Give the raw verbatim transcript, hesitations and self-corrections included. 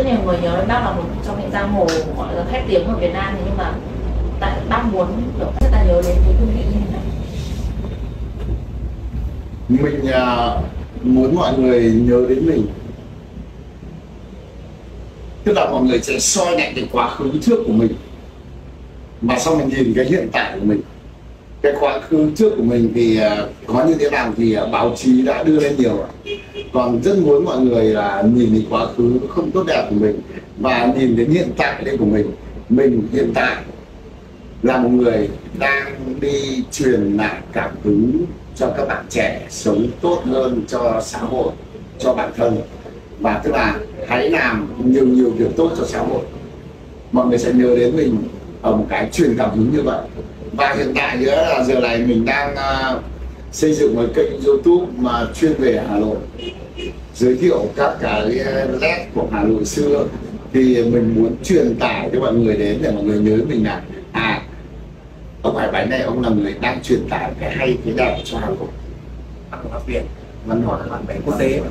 rất nhiều người nhớ đến bác là một trong những giang hồ gọi là khét tiếng ở Việt Nam, thì nhưng mà tại bác muốn kiểu rất là nhớ đến cái hương vị như thế này. Mình uh, muốn mọi người nhớ đến mình, tức là mọi người sẽ soi lại cái quá khứ trước của mình mà sau mình nhìn cái hiện tại của mình. Cái quá khứ trước của mình thì uh, có như thế nào thì uh, báo chí đã đưa lên nhiều rồi. Còn rất muốn mọi người là uh, nhìn đến quá khứ không tốt đẹp của mình và nhìn đến hiện tại đây của mình. Mình hiện tại là một người đang đi truyền lại cảm hứng cho các bạn trẻ sống tốt hơn cho xã hội, cho bản thân. Và tức là hãy làm nhiều nhiều việc tốt cho xã hội. Mọi người sẽ nhớ đến mình ở một cái truyền cảm hứng như vậy. Và hiện tại nữa là giờ này mình đang uh, xây dựng một kênh YouTube mà chuyên về Hà Nội, giới thiệu các cái nét của Hà Nội xưa. Thì mình muốn truyền tải cho mọi người đến để mọi người nhớ mình là à, ông Hải Bánh này ông là người đang truyền tải cái hay cái đẹp cho Hà Nội, văn hóa Việt, văn hóa bạn bè quốc tế.